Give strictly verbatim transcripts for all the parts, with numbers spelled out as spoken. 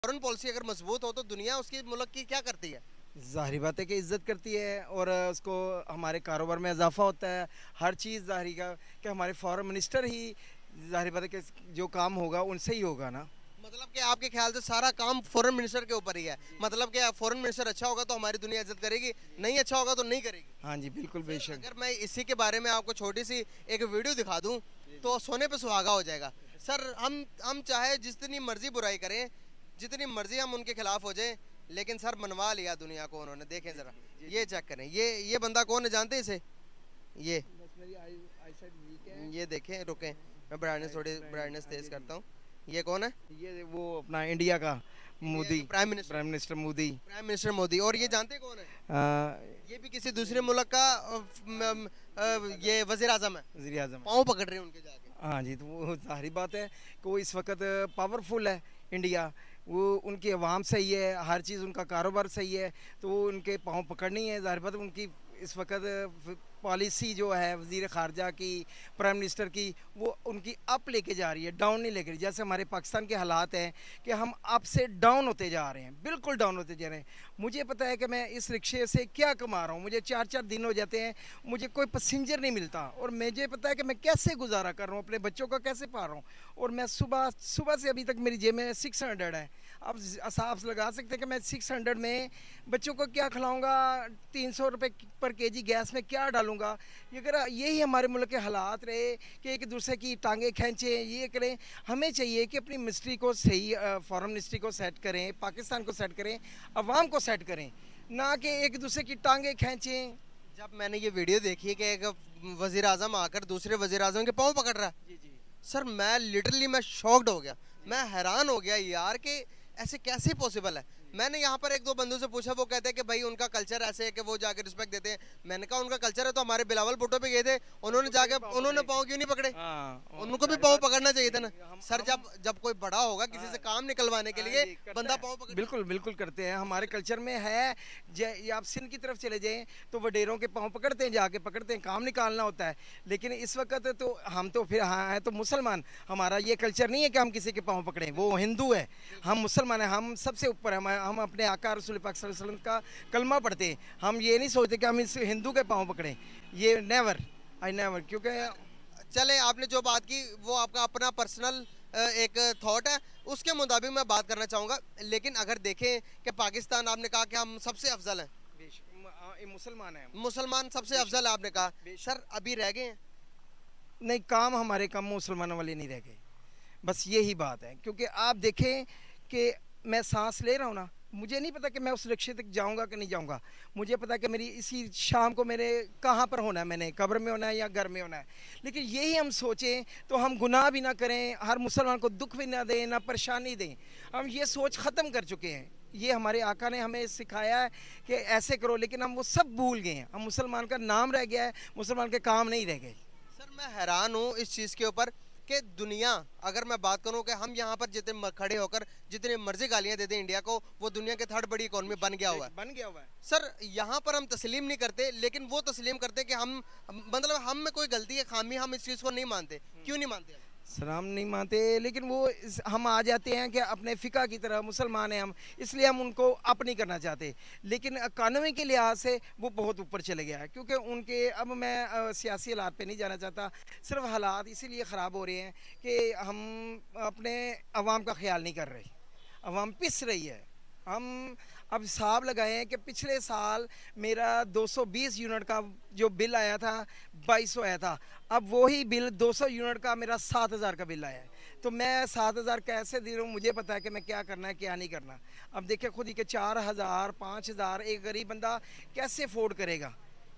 Foreign policy अगर मजबूत हो तो दुनिया उसकी मुल्क की क्या करती है? ज़ाहिर बात है कि इज़्ज़त करती है और उसको हमारे कारोबार में इजाफा होता है। हर चीज़ ज़ाहिर का कि हमारे फॉरेन मिनिस्टर ही ज़ाहिर बात है कि जो काम होगा उनसे ही होगा ना। मतलब कि आपके ख्याल से सारा काम फॉरेन मिनिस्टर के ऊपर ही है, मतलब कि फॉरेन मिनिस्टर अच्छा होगा तो हमारी दुनिया इज्जत करेगी, नहीं अच्छा होगा तो नहीं करेगी। हाँ जी, बिल्कुल बेशक। अगर मैं इसी के बारे में आपको छोटी सी एक वीडियो दिखा दूं तो सोने पे सुहागा हो जाएगा। सर हम हम चाहे जितनी मर्जी बुराई करें, जितनी मर्जी हम उनके खिलाफ हो जाए, लेकिन सर मनवा लिया दुनिया को उन्होंने। देखें जरा, ये चेक करें, ये ये बंदा कौन है जानते हैं इसे? ये ये देखें, रुकें मैं ब्राइटनेस थोड़ी ब्राइटनेस तेज करता हूँ। ये कौन है? ये वो अपना इंडिया का Modi, prime minister, prime minister Modi. Prime minister Modi. और ये जानते कौन है? आ, ये भी किसी दूसरे मुल्क का अ, म, अ, ये वजीर आजम है। वज़ीर आज़म। पाँव पकड़ रहे हैं उनके जाके। हाँ जी, तो वो ज़ाहिर बात है कि वो इस वक्त पावरफुल है इंडिया। वो उनकी आवाम सही है, हर चीज़ उनका कारोबार सही है, तो वो उनके पाँव पकड़नी है। ज़ाहिर बात है उनकी इस वक्त पॉलिसी जो है वज़ीर ख़ारजा की, प्राइम मिनिस्टर की, वो उनकी अप लेके जा रही है, डाउन नहीं लेके। जैसे हमारे पाकिस्तान के हालात हैं कि हम अप से डाउन होते जा रहे हैं, बिल्कुल डाउन होते जा रहे हैं। मुझे पता है कि मैं इस रिक्शे से क्या कमा रहा हूँ, मुझे चार चार दिन हो जाते हैं, मुझे कोई पैसेंजर नहीं मिलता, और मुझे पता है कि मैं कैसे गुजारा कर रहा हूँ, अपने बच्चों का कैसे पा रहा हूँ। और मैं सुबह सुबह से अभी तक मेरी जेब में सिक्स हंड्रेड है। आप हिसाब लगा सकते हैं कि मैं सिक्स हंड्रेड में बच्चों को क्या खिलाऊँगा, तीन सौ रुपये पर के जी गैस में क्या डालूँगा। ये अगर यही हमारे मुल्क के हालात रहे कि एक दूसरे की टांगें खींचें, ये करें, हमें चाहिए कि अपनी मिनिस्ट्री को सही, फॉरेन मिनिस्ट्री को सेट करें, पाकिस्तान को सेट करें, अवाम को सेट करें, ना कि एक दूसरे की टांगें खींचें। जब मैंने ये वीडियो देखी कि एक वजीर आजम आकर दूसरे वजीर आजम के पाँव पकड़ रहा है, जी जी सर मैं लिटरली मैं शॉक्ड हो गया, मैं हैरान हो गया यार कि ऐसे कैसे पॉसिबल है। मैंने यहाँ पर एक दो बंदों से पूछा, वो कहते हैं कि भाई उनका कल्चर ऐसे है कि वो जाके रिस्पेक्ट देते हैं। मैंने कहा उनका कल्चर है तो हमारे बिलावल भुट्टो पे गए थे, उन्होंने जाके उन्होंने पाँव क्यों नहीं पकड़े? उनको भी पाँव पकड़ना चाहिए था ना सर। जब जब कोई बड़ा होगा किसी से काम निकलवाने के लिए, बंदा पाँव पकड़। बिल्कुल बिल्कुल करते हैं, हमारे कल्चर में है। ये आप सिंध की तरफ चले जाएं तो वडेरों के पाँव पकड़ते हैं, जाके पकड़ते हैं, काम निकालना होता है। लेकिन इस वक्त तो हम तो फिर हाँ है तो मुसलमान, हमारा ये कल्चर नहीं है कि हम किसी के पाँव पकड़ें, वो हिंदू है, हम मुसलमान हैं, हम सबसे ऊपर हैं। हम अपने आका रसूल पाक सल्लल्लाहु अलैहि वसल्लम का कलमा पढ़ते हैं, हम ये नहीं सोचते कि हम इस हिंदू के पाँव पकड़ें, ये नेवर, आई नेवर। क्योंकि चले आपने जो बात की वो आपका अपना पर्सनल एक थॉट है, उसके मुताबिक मैं बात करना चाहूँगा। लेकिन अगर देखें कि पाकिस्तान, आपने कहा कि हम सबसे अफजल हैं, मुसलमान हैं, मुसलमान सबसे अफजल है आपने कहा, सर अभी रह गए हैं? नहीं, काम हमारे कम मुसलमानों वाले नहीं रह गए, बस यही बात है। क्योंकि आप देखें कि मैं सांस ले रहा हूँ ना, मुझे नहीं पता कि मैं उस रिक्शे तक जाऊंगा कि नहीं जाऊंगा। मुझे पता है कि मेरी इसी शाम को मेरे कहाँ पर होना है, मैंने कब्र में होना है या घर में होना है। लेकिन यही हम सोचें तो हम गुनाह भी ना करें, हर मुसलमान को दुख भी ना दें, ना परेशानी दें। हम ये सोच ख़त्म कर चुके हैं। ये हमारे आका ने हमें सिखाया है कि ऐसे करो, लेकिन हम वो सब भूल गए हैं। हम मुसलमान का नाम रह गया है, मुसलमान के काम नहीं रह गए। सर मैं हैरान हूँ इस चीज़ के ऊपर कि दुनिया, अगर मैं बात करूं कि हम यहाँ पर जितने खड़े होकर जितने मर्जी गालियां दे दें इंडिया को, वो दुनिया के थर्ड बड़ी इकोनॉमी बन गया हुआ है, बन गया हुआ है। सर यहाँ पर हम तस्लीम नहीं करते, लेकिन वो तस्लीम करते कि हम, मतलब हम में कोई गलती है, खामी, हम इस चीज़ को नहीं मानते। क्यों नहीं मानते? सलाम नहीं मानते, लेकिन वो हम आ जाते हैं कि अपने फ़िका की तरह मुसलमान हैं हम, इसलिए हम उनको अप नहीं करना चाहते। लेकिन कानूनी के लिहाज से वो बहुत ऊपर चले गया है, क्योंकि उनके, अब मैं सियासी हालात पे नहीं जाना चाहता, सिर्फ हालात इसीलिए ख़राब हो रहे हैं कि हम अपने अवाम का ख्याल नहीं कर रहे, अवाम पिस रही है। हम अब हिसाब लगाए हैं कि पिछले साल मेरा दो सौ बीस यूनिट का जो बिल आया था, बाईस सौ आया था, अब वही बिल दो सौ यूनिट का मेरा सात हज़ार का बिल आया है। तो मैं सात हज़ार कैसे दे रहा हूँ, मुझे पता है कि मैं क्या करना है क्या नहीं करना। अब देखिए खुद ही के चार हज़ार पाँच हज़ार एक गरीब बंदा कैसे अफोर्ड करेगा।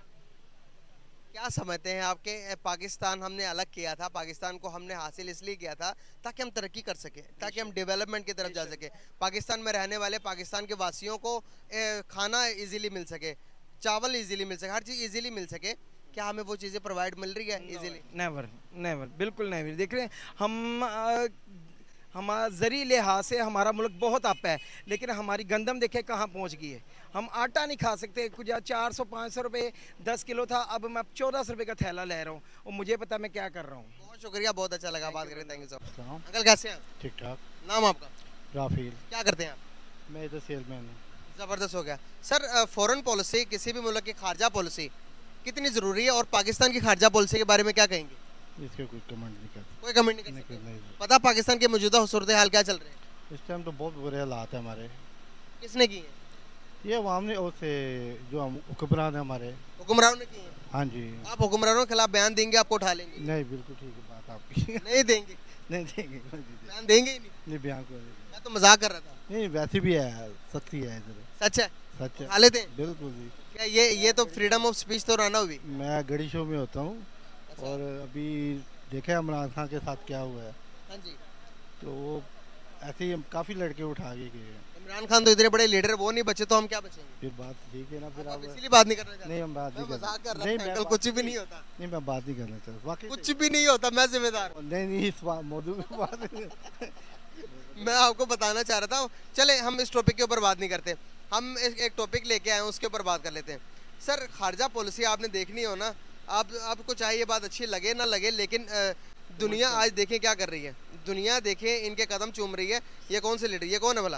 क्या समझते हैं आपके, पाकिस्तान हमने अलग किया था, पाकिस्तान को हमने हासिल इसलिए किया था ताकि हम तरक्की कर सके, ताकि हम डेवलपमेंट की तरफ जा सके, पाकिस्तान में रहने वाले पाकिस्तान के वासियों को खाना इजीली मिल सके, चावल इजीली मिल सके, हर चीज़ इजीली मिल सके। क्या हमें वो चीज़ें प्रोवाइड मिल रही है इजीली? नेवर नेवर, बिल्कुल नहीं। देख रहे हैं हम आ, हमारा ज़री लिहाज से हमारा मुल्क बहुत अप है, लेकिन हमारी गंदम देखे कहाँ पहुँच गई है। हम आटा नहीं खा सकते, कुछ चार सौ पाँच सौ रुपये दस किलो था, अब मैं चौदह सौ रुपये का थैला ले रहा हूँ, और मुझे पता मैं क्या कर रहा हूँ। बहुत शुक्रिया, बहुत अच्छा लगा बात करें, थैंक यू सर। अंकल कैसे हैं? ठीक ठाक। नाम आपका? राफेल। क्या करते हैं आप? मैं इधर सेलमैन हूँ। ज़बरदस्त हो गया सर। फॉरेन पॉलिसी, किसी भी मुल्क की खारजा पॉलिसी कितनी ज़रूरी है, और पाकिस्तान की खारजा पॉलिसी के बारे में क्या कहेंगे? इसके कोई कमेंट नहीं करते। कोई कमेंट नहीं कर नहीं, सकते। नहीं। पता पाकिस्तान के मौजूदा सूरत हाल क्या चल रहे हैं? इस टाइम तो बहुत बुरे हालात है हमारे। किसने की है? ये अवाम ने, और से जो हम हुक्मरान है हमारे। हुक्मरानों ने की है? हाँ जी। आप हुक्मरानों के खिलाफ बयान देंगे, आपको उठा लेंगे? नहीं, बिल्कुल ठीक है बात आपकी। नहीं देंगे? नहीं देंगे, बयान देंगे ही नहीं? नहीं बयान को नहीं। मैं तो मजाक कर रहा था। नहीं, वैसे भी है, सच्ची है इधर। सच है? सच है। उठा लेते हैं? बिल्कुल जी। क्या ये ये तो फ्रीडम ऑफ स्पीच तो रहना हुई। मैं गड़ी शो में होता हूँ, और अभी देखा इमरान खान के साथ क्या हुआ है। हाँ जी। तो वो ऐसे ही काफ़ी लड़के उठा के गए। इमरान खान तो इतने बड़े लीडर, वो नहीं बचे तो हम क्या बचेंगे? फिर बात ठीक है ना, फिर आप आप इसीलिए बात नहीं करना चाहते? नहीं, हम बात नहीं मैं मजाक कर नहीं, रहा था मैं अंकल, बात कुछ भी नहीं- नहीं होता। नहीं, मैं बात नहीं करना चाहता वाकई। कुछ भी नहीं होता, मैं जिम्मेदार हूँ। नहीं नहीं, इस बात मौजूद में बात नहीं। मैं आपको बताना चाह रहा था। चले हम इस टॉपिक के ऊपर बात नहीं करते, हम एक, एक टॉपिक लेके आए हैं, उसके ऊपर बात कर लेते हैं। सर, खारजा पॉलिसी आपने देखनी हो ना, आप आपको चाहे ये बात अच्छी लगे ना लगे, लेकिन अ, दुनिया आज देखें क्या कर रही है। दुनिया देखें इनके कदम चूम रही है। ये कौन से लीडर, ये कौन है भला?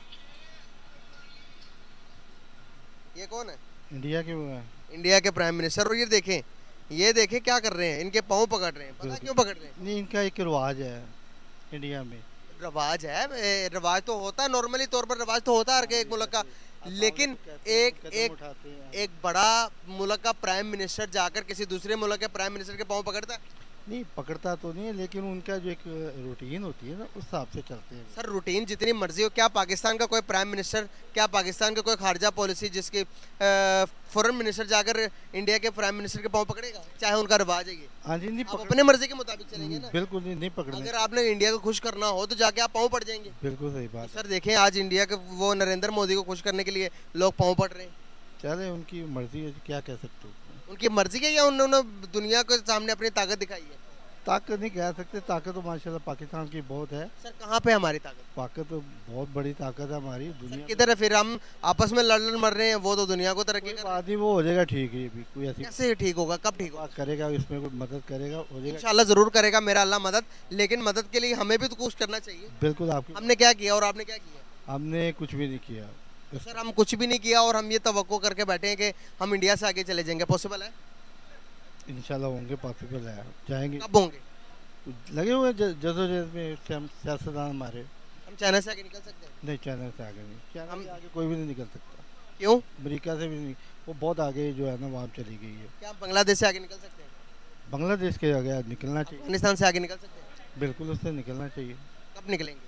ये कौन है? इंडिया के वो है। इंडिया के प्राइम मिनिस्टर। और ये देखें, ये देखें क्या कर रहे हैं, इनके पाँव पकड़ रहे हैं। पता क्यों पकड़ रहे हैं? नहीं, इनका एक रिवाज है इंडिया में। रवाज है, ए, रवाज तो होता है, नॉर्मली तौर पर रवाज तो होता है हर एक मुल्क का, लेकिन एक एक एक बड़ा मुल्क का प्राइम मिनिस्टर जाकर किसी दूसरे मुल्क के प्राइम मिनिस्टर के पाँव पकड़ता है? नहीं, पकड़ता तो नहीं है, लेकिन उनका जो एक रूटीन होती है ना, उस हिसाब से चलते हैं। सर, रूटीन जितनी मर्जी हो, क्या पाकिस्तान का कोई प्राइम मिनिस्टर, क्या पाकिस्तान का कोई खारजा पॉलिसी जिसके फॉरेन मिनिस्टर जाकर इंडिया के प्राइम मिनिस्टर के पाँव पकड़ेगा? चाहे उनका रिवाज है ये। हाँ जी, नहीं आप पकड़, अपने मर्जी के मुताबिक चलेंगे ना? बिल्कुल नहीं, नहीं पकड़ने। अगर आपने इंडिया को खुश करना हो तो जाके आप पाँव पड़ जाएंगे। बिल्कुल सही बात। सर देखें, आज इंडिया के वो नरेंद्र मोदी को खुश करने के लिए लोग पाँव पड़ रहे हैं। चले, उनकी मर्जी है, क्या कह सकते हो। उनकी मर्जी है या उन्होंने दुनिया के सामने अपनी ताकत दिखाई है? ताकत नहीं कह सकते, ताकत तो माशाल्लाह पाकिस्तान की बहुत है। सर, कहाँ पे हमारी ताकत? ताकत तो बहुत बड़ी ताकत है हमारी दुनिया। किधर है फिर? हम आपस में लड़ लड़ मर रहे हैं, वो तो दुनिया को तरक्की कर रहे हैं। बात ही वो हो जाएगा ठीक है। भी कोई ऐसी कैसे ठीक होगा, कब ठीक होगा? बात करेगा, इसमें कोई मदद करेगा, हो जाएगा। इंशाल्लाह जरूर करेगा मेरा अल्लाह मदद, लेकिन मदद के लिए हमें भी तो कुछ करना चाहिए। बिल्कुल। आपकी हमने क्या किया और आपने क्या किया? हमने कुछ भी नहीं किया सर, हम कुछ भी नहीं किया और हम ये तवक्को करके बैठे हैं कि हम इंडिया से आगे चले जाएंगे। पॉसिबल है? इंशाल्लाह होंगे, पॉसिबल है, जाएंगे। कब होंगे? लगे हुए जदोजहद में सियासतदान हमारे। हम चाइना से आगे निकल सकते हैं? नहीं, चाइना से आगे नहीं, चाइना हम से आगे कोई भी नहीं निकल सकता। क्यों? अमेरिका से भी नहीं, वो बहुत आगे जो है ना वहाँ चली गई है। क्या हम बांग्लादेश से आगे निकल सकते हैं? बांग्लादेश के आगे निकलना चाहिए। अफगानिस्तान से आगे निकल सकते हैं? बिल्कुल, उससे निकलना चाहिए। कब निकलेंगे?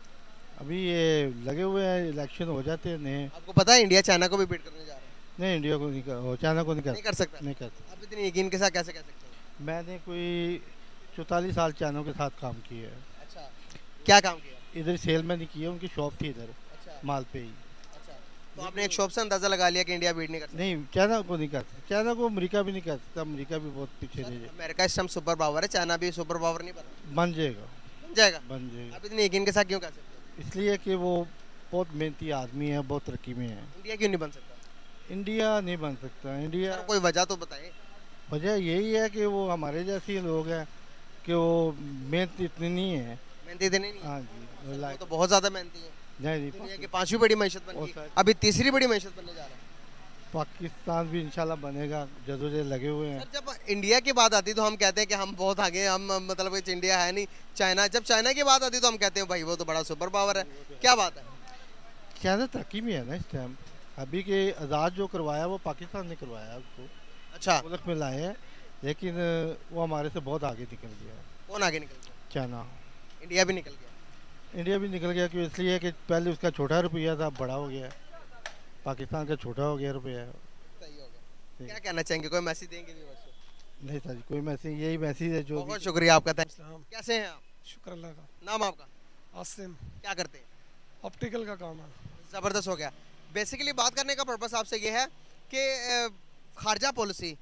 अभी ये लगे हुए हैं, इलेक्शन हो जाते हैं नए। आपको पता है इंडिया चाइना को भी बीट करने जा रहा है? नहीं, इंडिया को नहीं कर, चाइना को नहीं कर, नहीं कर सकता? नहीं कर सकता। आप इतनी यकीन के साथ कैसे कह सकते हैं? मैंने कोई चौतालीस साल चाइना के साथ काम किया है। अच्छा, क्या काम किया? इधर सेल में नहीं किया, उनकी शॉप थी इधर अच्छा माल पे ही। अच्छा, तो आपने एक शॉप से अंदाजा लगा लिया कि इंडिया बीट नहीं कर सकता? नहीं, चाइना को नहीं कर सकता, चाइना को अमेरिका भी नहीं कर सकता, अमेरिका भी बहुत पीछे रह जाए। अमेरिका इस टाइम सुपर पावर है, चाइना भी सुपर पावर नहीं बना। बन जाएगा, बन जाएगा? बन जाएगा। आप इतनी यकीन के साथ क्यों कह सकते हैं? इसलिए कि वो बहुत मेहनती आदमी है, बहुत तरक्की में है। इंडिया क्यों नहीं बन सकता? इंडिया नहीं बन सकता। इंडिया सर, कोई वजह तो बताए। वजह यही है कि वो हमारे जैसे लोग हैं कि वो मेहनत इतनी नहीं है। मेहनती इतनी नहीं है? हाँ जी, वो लाइक तो बहुत ज्यादा मेहनती है। नहीं दुनिया नहीं, की पांचवी बड़ी मैशत बन और गई, शायद- अभी तीसरी बड़ी मैशत बनने जा रहा है। पाकिस्तान भी इंशाल्लाह बनेगा, जदोजहद लगे हुए हैं। सर, जब इंडिया की बात आती है तो हम कहते हैं कि हम बहुत आगे, हम मतलब कुछ इंडिया है नहीं, चाइना। जब चाइना की बात आती है तो हम कहते हैं भाई वो तो बड़ा सुपर पावर है। क्या बात है? चाइना तरक्की में है ना इस टाइम। अभी के आज़ाद जो करवाया वो पाकिस्तान ने करवाया, उसको अच्छा, मुल्क में लाए हैं, लेकिन वो हमारे से बहुत आगे निकल गया। कौन आगे निकल गया? चाइना। इंडिया भी निकल गया। इंडिया भी निकल गया, क्यों? इसलिए कि पहले उसका छोटा रुपया था, बड़ा हो गया। पाकिस्तान का छोटा हो गया रुपया। सही हो गया। क्या कहना चाहेंगे, कोई मैसेज देंगे व्यूअर्स को? नहीं सर, कोई मैसेज, यही मैसेज है जो बहुत शुक्रिया आपका, थैंक यू। इस्लाम। कैसे हैं आप? शुक्र अल्लाह का। नाम आपका? आसिम। क्या करते हैं? ऑप्टिकल का काम है। ज़बरदस्त हो गया। बेसिकली बात करने का पर्पस आपसे ये है कि अ, खारजा पॉलिसी,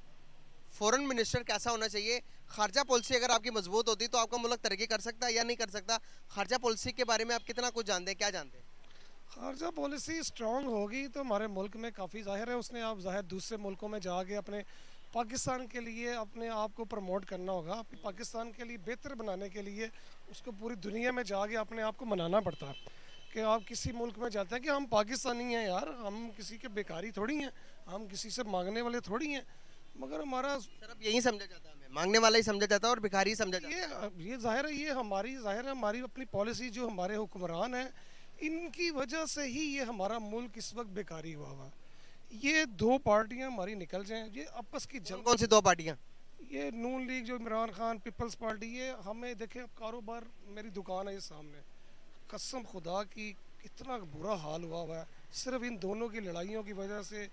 फॉरेन मिनिस्टर कैसा होना चाहिए। खारजा पॉलिसी अगर आपकी मजबूत होती तो आपका मुल्क तरक्की कर सकता है या नहीं कर सकता। खारजा पॉलिसी के बारे में आप कितना कुछ जानते हैं, क्या जानते हैं? खारजा पॉलिसी स्ट्रॉन्ग होगी तो हमारे मुल्क में काफ़ी जाहिर है, उसने आप जाहिर दूसरे मुल्कों में जाके अपने पाकिस्तान के लिए अपने आप को प्रमोट करना होगा, पाकिस्तान के लिए बेहतर बनाने के लिए उसको पूरी दुनिया में जाके अपने आप को मनाना पड़ता है कि आप किसी मुल्क में जाते हैं कि हम पाकिस्तानी हैं यार, हम किसी के बेकारी थोड़ी हैं, हम किसी से मांगने वाले थोड़ी हैं। मगर हमारा सर अब यही समझा जाता है, हमें मांगने वाला ही समझा जाता है और भिखारी ही समझा जाता है। ये ये जाहिर है, ये हमारी जाहिर है हमारी अपनी पॉलिसी, जो हमारे हुक्मरान हैं इनकी वजह से ही ये हमारा मुल्क इस वक्त बेकारी हुआ हुआ। ये दो पार्टियां हमारी निकल जाएं, ये आपस की जंग, कौन सी दो पार्टियां? ये नून लीग जो इमरान खान पीपल्स पार्टी, ये हमें देखे कारोबार, मेरी दुकान है ये सामने, कसम खुदा की इतना बुरा हाल हुआ हुआ है सिर्फ इन दोनों की लड़ाइयों की वजह से।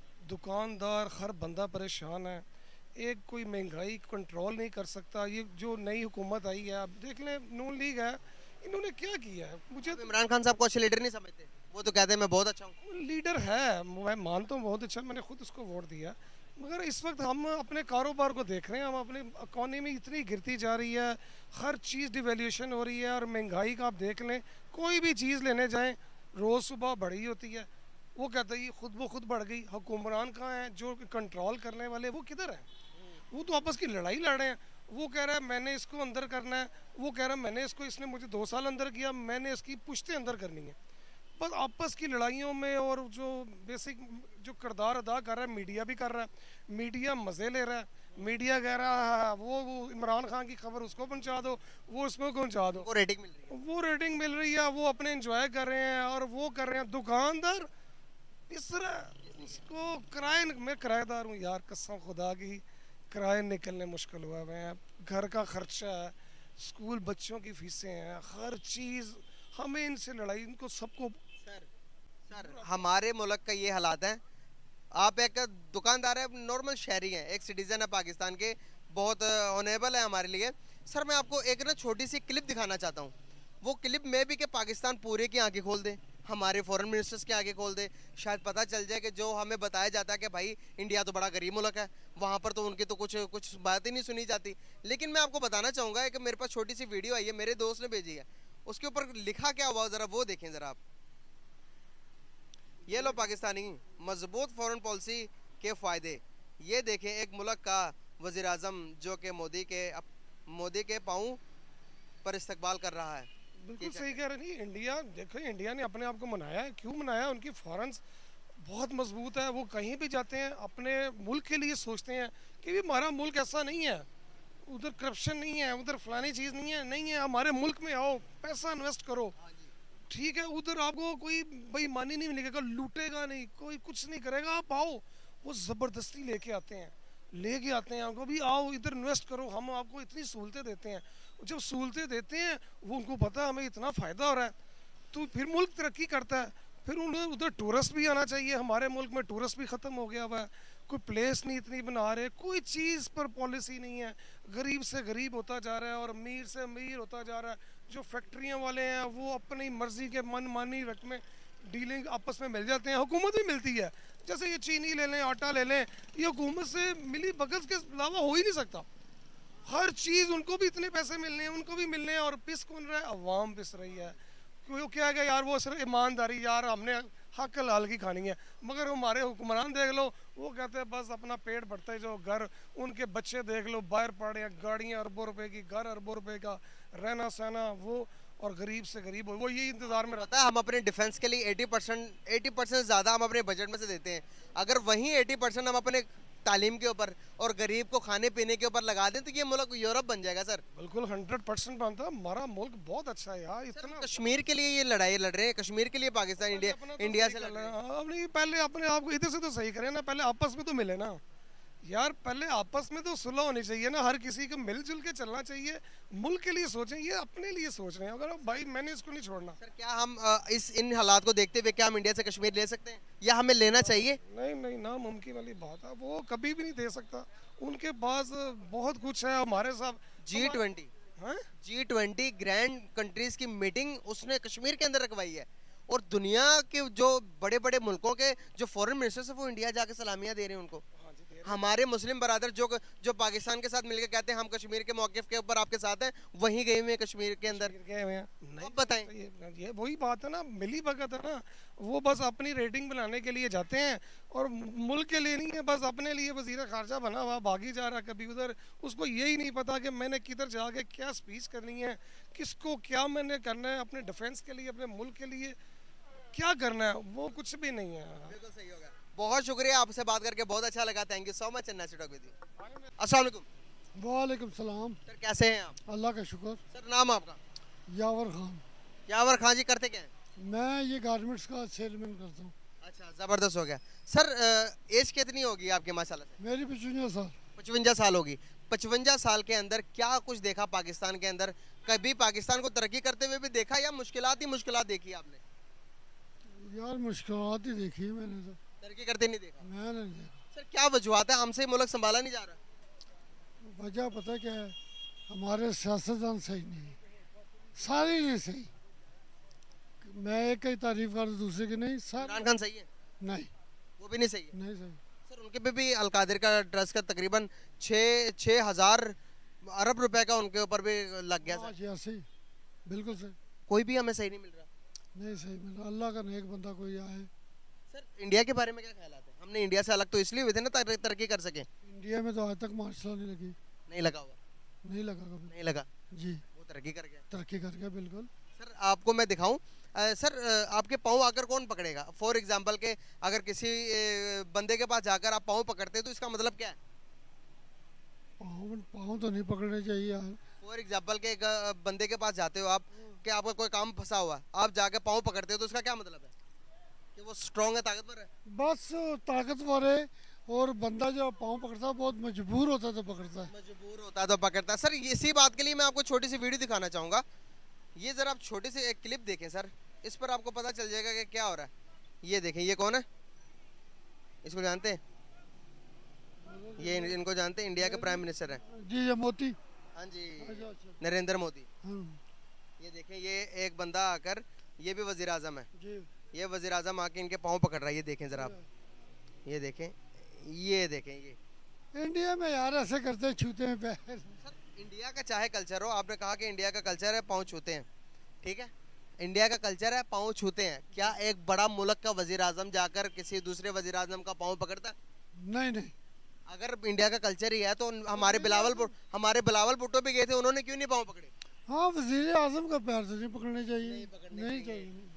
दुकानदार हर बंदा परेशान है, एक कोई महंगाई कंट्रोल नहीं कर सकता। ये जो नई हुकूमत आई है, आप देख लें नून लीग है, इन्होंने क्या किया है? मुझे तो इमरान खान साहब को अच्छे लीडर नहीं समझते? वो तो कहते हैं मैं बहुत अच्छा हूँ। लीडर है, मैं मानता हूँ बहुत अच्छा, मैंने खुद उसको वोट दिया, मगर इस वक्त हम अपने कारोबार को देख रहे हैं, हम अपनी इकॉनमी इतनी गिरती जा रही है, हर चीज़ डिवेल्यूशन हो रही है, और महंगाई का आप देख लें, कोई भी चीज़ लेने जाएं रोज़ सुबह बढ़ी होती है। वो कहता है ये खुद वो खुद बढ़ गई। हुक्मरान कहाँ हैं जो कंट्रोल करने वाले, वो किधर हैं? वो तो आपस की लड़ाई लड़ रहे हैं। वो कह रहा है मैंने इसको अंदर करना है, वो कह रहा है मैंने इसको, इसने मुझे दो साल अंदर किया, मैंने इसकी पुश्तें अंदर करनी है। बस आपस की लड़ाइयों में, और जो बेसिक जो किरदार अदा कर रहा है मीडिया भी कर रहा है, मीडिया मज़े ले रहा है, मीडिया कह रहा है वो वो इमरान खान की खबर उसको पहुंचा दो, वो उसको पहुंचा दो, वो रेटिंग मिल रही है। वो रेटिंग मिल रही है, वो अपने एंजॉय कर रहे हैं और वो कर रहे हैं। दुकानदार इस तरह उसको किराए मैं किराएदार हूँ यार, कसम खुदा की किराए निकलने मुश्किल हुआ हुए हैं, घर का खर्चा है, स्कूल बच्चों की फीसें हैं, हर चीज़, हमें इनसे लड़ाई, इनको सबको। सर सर हमारे मुल्क का ये हालात है, आप एक दुकानदार है, नॉर्मल शहरी हैं, एक सिटीज़न है पाकिस्तान के, बहुत ऑनेबल है हमारे लिए। सर मैं आपको एक ना छोटी सी क्लिप दिखाना चाहता हूँ, वो क्लिप में भी कि पाकिस्तान पूरे की आंखें खोल दे, हमारे फॉरेन मिनिस्टर्स के आगे खोल दे, शायद पता चल जाए कि जो हमें बताया जाता है कि भाई इंडिया तो बड़ा गरीब मुल्क है, वहाँ पर तो उनकी तो कुछ कुछ बात ही नहीं सुनी जाती। लेकिन मैं आपको बताना चाहूँगा कि मेरे पास छोटी सी वीडियो आई है, मेरे दोस्त ने भेजी है, उसके ऊपर लिखा क्या हुआ ज़रा वो देखें ज़रा आप। ये लो पाकिस्तानी मजबूत फॉरेन पॉलिसी के फ़ायदे, ये देखें एक मुल्क का वज़ीर आज़म जो कि मोदी के मोदी के पाँव पर इस्तकबाल कर रहा है। बिल्कुल सही कह रहे नहीं, इंडिया देखो, इंडिया ने अपने आप को मनाया है, क्यों मनाया? उनकी फॉरेन बहुत मजबूत है, वो कहीं भी जाते हैं अपने मुल्क के लिए सोचते हैं कि भी हमारा मुल्क ऐसा नहीं है, उधर करप्शन नहीं है, उधर फलानी चीज़ नहीं है, नहीं है, हमारे मुल्क में आओ, पैसा इन्वेस्ट करो, ठीक है, उधर आपको कोई बेईमानी नहीं मिलेगा, लूटेगा नहीं, कोई कुछ नहीं करेगा, आप आओ। वो ज़बरदस्ती लेके आते हैं, लेके आते हैं आपको, भी आओ इधर इन्वेस्ट करो, हम आपको इतनी सहूलतें देते हैं। जब सहूलतें देते हैं, वो उनको पता है हमें इतना फ़ायदा हो रहा है, तो फिर मुल्क तरक्की करता है। फिर उन्हें उधर टूरिस्ट भी आना चाहिए, हमारे मुल्क में टूरिस्ट भी ख़त्म हो गया हुआ है, कोई प्लेस नहीं इतनी बना रहे, कोई चीज़ पर पॉलिसी नहीं है, गरीब से गरीब होता जा रहा है और अमीर से अमीर होता जा रहा है। जो फैक्ट्रियाँ वाले हैं वो अपनी मर्ज़ी के मन मानी रट में डीलिंग आपस में मिल जाते हैं, हुकूमत भी मिलती है, जैसे ये चीनी ले लें, आटा ले लें, ये हुकूमत से मिली बगस के अलावा हो ही नहीं सकता। हर चीज़ उनको भी इतने पैसे मिलने हैं, उनको भी मिलने हैं, और पिस कौन रहा है? अवाम पिस रही है। क्यों क्या है यार, वो सिर्फ ईमानदारी, यार हमने हक हलाल की खानी है, मगर हमारे हुक्मरान देख लो, वो कहते हैं बस अपना पेट भरते हैं, जो घर उनके बच्चे देख लो बाहर पड़े हैं, गाड़ियाँ अरबों रुपए की, घर अरबों रुपए का, रहना सहना वो, और गरीब से गरीब वो यही इंतजार में रहता है। हम अपने डिफेंस के लिए अस्सी परसेंट अस्सी परसेंट ज़्यादा हम अपने बजट में से देते हैं, अगर वहीं अस्सी परसेंट हम अपने तालीम के ऊपर और गरीब को खाने पीने के ऊपर लगा दें तो ये मुल्क यूरोप बन जाएगा। सर बिल्कुल हंड्रेड परसेंट बनता है, हमारा मुल्क बहुत अच्छा है यार। इतना कश्मीर के लिए ये लड़ाई लड़ रहे हैं, कश्मीर के लिए पाकिस्तान इंडिया तो इंडिया से लड़ रहे हैं। अब नहीं, पहले अपने आप को इधर से तो सही करें ना, पहले आपस में तो मिले ना यार, पहले आपस में तो सुलह होनी चाहिए ना, हर किसी को मिलजुल के चलना चाहिए, मुल्क के लिए सोचें, ये अपने लिए सोच रहे हैं। अगर भाई मैंने इसको नहीं छोड़ना। सर क्या हम इस इन हालात को देखते हुए क्या हम इंडिया से कश्मीर ले सकते हैं या हमें लेना चाहिए? नहीं नहीं, नामुमकिन वाली बात है, वो कभी भी नहीं दे सकता, उनके पास बहुत कुछ है। हमारे साथ G twenty G twenty grand countries की मीटिंग उसने कश्मीर के अंदर रखवाई है, और दुनिया के जो बड़े बड़े मुल्कों के जो फॉरेन मिनिस्टर्स है वो इंडिया जाके सलामियाँ दे रहे हैं उनको। हमारे मुस्लिम बरादर जो जो पाकिस्तान के साथ मिलकर कहते हैं हम कश्मीर के मौक़िफ़ के ऊपर आपके साथ हैं, वहीं गए हुए हैं कश्मीर के अंदर। कश्मीर गए हुए हैं नहीं अब बताएं। तो ये, ये वही बात है ना, मिली भगत है ना। वो बस अपनी रेटिंग बनाने के लिए जाते हैं और मुल्क के लिए नहीं है, बस अपने लिए वज़ीर ख़ारजा बना हुआ भागी जा रहा कभी उधर। उसको यही नहीं पता कि मैंने किधर जाके क्या स्पीच करनी है, किसको क्या मैंने करना है, अपने डिफेंस के लिए, अपने मुल्क के लिए क्या करना है, वो कुछ भी नहीं है। बिल्कुल सही होगा। बहुत शुक्रिया, आपसे बात करके बहुत अच्छा लगा। Thank you so much. अस्सलाम वालेकुम। वालेकुम सलाम। सर कैसे हैं आप? अल्लाह का शुक्र। सर नाम आपका? यावर खान। यावर खान जी, करते क्या हैं? मैं ये गारमेंट्स का सेलमैन करता हूँ। अच्छा, ज़बरदस्त हो गया। सर एज कितनी होगी आपकी माशाल्लाह से? मेरी पचवंजा साल। पचवंजा साल होगी। पचवंजा साल के अंदर क्या कुछ देखा पाकिस्तान के अंदर? कभी पाकिस्तान को तरक्की करते हुए भी देखा या मुश्किलात ही मुश्किलात देखी आपने? यार मुश्किलात ही देखी है मैंने तो, तरक्की करते नहीं देखा। मैंने नहीं देखा। सर क्या वजूहत है, हमसे मुल्क संभाला नहीं जा रहा? वजह पता क्या है, हमारे सियासतदान सही नहीं है, सारे नहीं सही। मैं एक की तारीफ कर दूँ दूसरे की नहीं। इमरान सारे खान सही है? नहीं, वो भी नहीं सही है। नहीं सही। सर उनके पे भी अलकादिर का ट्रस्ट का तकरीबन छः छः हज़ार अरब रुपए का उनके ऊपर भी लग गया। हाँ सर जी, हाँ, सही, बिल्कुल सही। कोई भी हमें सही नहीं मिल रहा। नहीं सही मिला। अल्लाह का नेक बंदा कोई आए। सर इंडिया के बारे में क्या ख्याल है? हमने इंडिया से अलग तो इसलिए हुए थे ना ताकि तरक्की कर सके। इंडिया में तो आज तक मार्शल नहीं लगी। नहीं लगा हुआ? नहीं लगा कभी। नहीं लगा। जी, वो तरक्की कर गया। तरक्की कर गया बिल्कुल। सर आपको मैं दिखाऊं, अ, सर अ, आपके पाँव आकर कौन पकड़ेगा? फॉर एग्जांपल के अगर किसी अ, बंदे के पास जाकर आप पाँव पकड़ते हैं तो इसका मतलब क्या है? पाँव पाँव तो नहीं पकड़ने चाहिए यार। फॉर एग्जांपल के एक अ, बंदे के पास जाते हो आप कि आपका कोई काम फंसा हुआ है, आप जाकर पाँव पकड़ते हो तो उसका क्या मतलब है? कि वो स्ट्रांग है, ताकतवर है? बस ताकतवर है, और बंदा जो पाँव पकड़ता है बहुत मजबूर होता है तो पकड़ता है। मजबूर होता है तो पकड़ता है। सर इसी बात के लिए मैं आपको छोटी सी वीडियो दिखाना चाहूँगा। ये ज़रा आप छोटी सी एक क्लिप देखें सर, इस पर आपको पता चल जाएगा कि क्या हो रहा है। ये देखें, ये कौन है? इसको जानते हैं? ये इन- इनको जानते हैं? इंडिया के प्राइम मिनिस्टर हैं। जी, ये मोती। हाँ जी, अच्छा, अच्छा। नरेंद्र मोदी। हाँ, ये देखें, ये एक बंदा आकर, ये भी वजीर आजम है, जी। ये वजीर आजम आके इनके पाँव पकड़ रहा है। ये देखें ज़रा आप, ये देखें, ये देखें। ये इंडिया में यार ऐसे करते हैं, छूते हैं पैर। सर इंडिया का चाहे कल्चर हो, आपने कहा कि इंडिया का कल्चर है पाँव छूते हैं, ठीक है, इंडिया का कल्चर है पाँव छूते हैं। क्या एक बड़ा मुल्क का वजीर आजम जाकर किसी दूसरे वजीर आजम का पाँव पकड़ता है? नहीं नहीं, अगर इंडिया का कल्चर ही है तो हमारे बिलावल भुट- हमारे बिलावल भुट्टो भी गए थे, उन्होंने क्यों नहीं पाँव पकड़े? हाँ, वजीर आजम का पैर तो नहीं पकड़ने चाहिए। नहीं पकड़ने नहीं चाहिए। चाहिए।